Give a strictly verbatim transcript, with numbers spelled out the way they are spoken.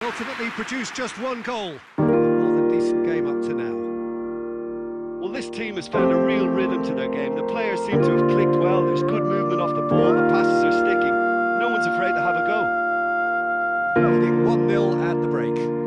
Ultimately produced just one goal. A more than decent game up to now. Well, this team has found a real rhythm to their game. The players seem to have clicked well. There's good movement off the ball. The passes are sticking. No one's afraid to have a go. Leading one nil at the break.